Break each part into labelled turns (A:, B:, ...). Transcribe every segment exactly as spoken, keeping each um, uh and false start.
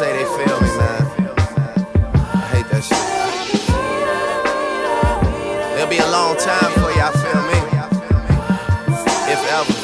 A: say they feel me, man. I hate that shit. It'll be a long time before y'all feel me. If ever.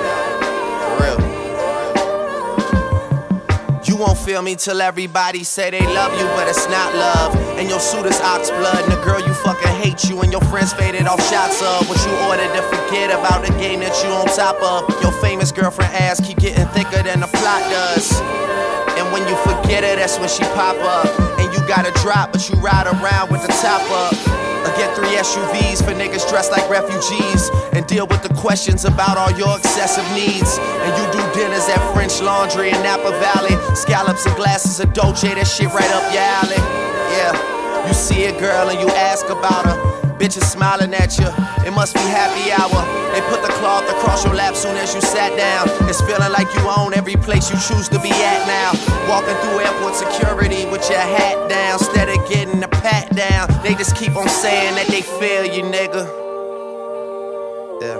A: For real. You won't feel me till everybody say they love you, but it's not love. And your suit is ox blood, and the girl you fucking hate you, and your friends faded off shots of what you ordered to forget about the game that you on top of. Your famous girlfriend ass keep getting thicker than the plot does. And when you forget her, that's when she pop up. And you gotta drop, but you ride around with the top up. Or get three S U Vs for niggas dressed like refugees, and deal with the questions about all your excessive needs. And you do dinners at French Laundry in Napa Valley. Scallops and glasses of Dolce, that shit right up your alley. Yeah, you see a girl and you ask about her. Bitches smiling at you, it must be happy hour. They put the cloth across your lap soon as you sat down. It's feeling like you own every place you choose to be at now. Walking through airport security with your hat down, instead of getting a pat down. They just keep on saying that they feel you, nigga. Yeah.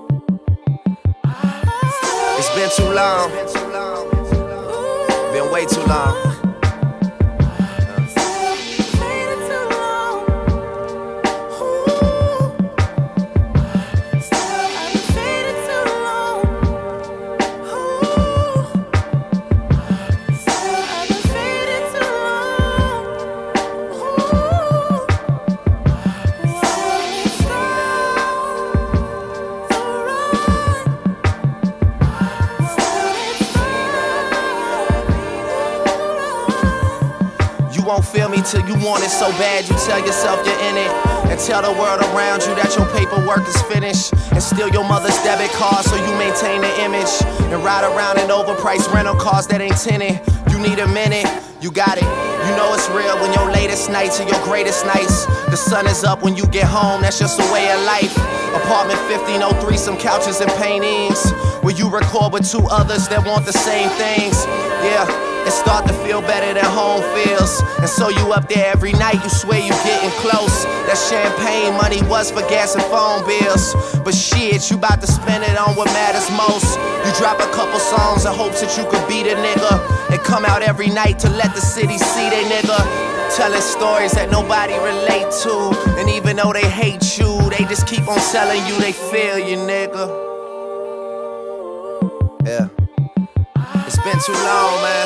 A: It's been too long. Been way too long. You won't feel me till you want it so bad you tell yourself you're in it, and tell the world around you that your paperwork is finished, and steal your mother's debit card so you maintain the image, and ride around in overpriced rental cars that ain't tinted. You need a minute, you got it. You know it's real when your latest nights are your greatest nights. The sun is up when you get home, that's just a way of life. Apartment fifteen oh three, some couches and paintings, where you record with two others that want the same things. Yeah, it start to feel better than home feels. And so you up there every night, you swear you getting close. That champagne money was for gas and phone bills, but shit, you about to spend it on what matters most. You drop a couple songs in hopes that you could be the nigga, and come out every night to let the city see they nigga. Telling stories that nobody relate to, and even though they hate you, they just keep on telling you they feel you, nigga. Yeah. It's been too long, man.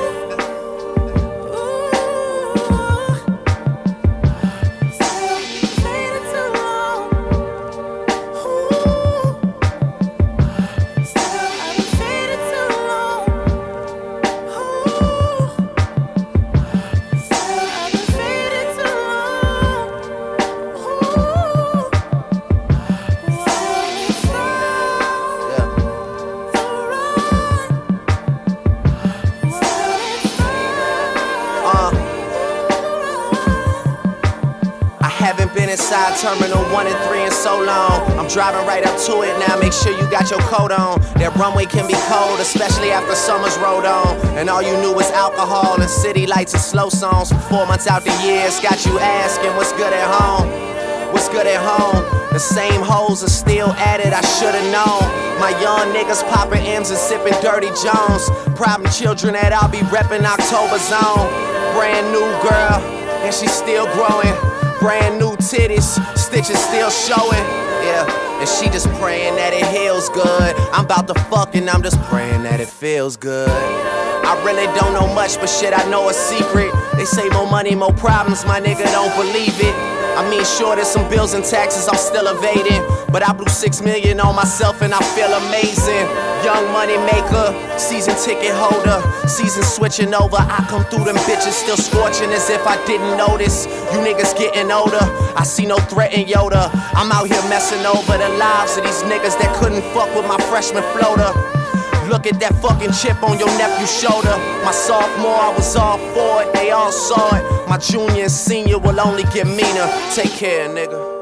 A: Haven't been inside Terminal one and three in so long. I'm driving right up to it now, make sure you got your coat on. That runway can be cold, especially after summer's rolled on, and all you knew was alcohol and city lights and slow songs. For four months out the year, it's got you asking what's good at home. What's good at home? The same hoes are still at it, I should've known. My young niggas popping M's and sipping Dirty Jones. Problem children that I'll be reppin' October Zone. Brand new girl, and she's still growing. Brand new titties, stitches still showing. Yeah, and she just praying that it heals good. I'm about to fuck and I'm just praying that it feels good. I really don't know much, but shit, I know a secret. They say more money, more problems, my nigga don't believe it. I mean, sure, there's some bills and taxes I'm still evading, but I blew six million on myself and I feel amazing. Young money maker, season ticket holder, season switching over. I come through them bitches still scorching as if I didn't notice. You niggas getting older, I see no threat in Yoda. I'm out here messing over the lives of these niggas that couldn't fuck with my freshman floater. Look at that fucking chip on your nephew's shoulder. My sophomore, I was all for it, they all saw it. My junior and senior will only get meaner. Take care, nigga.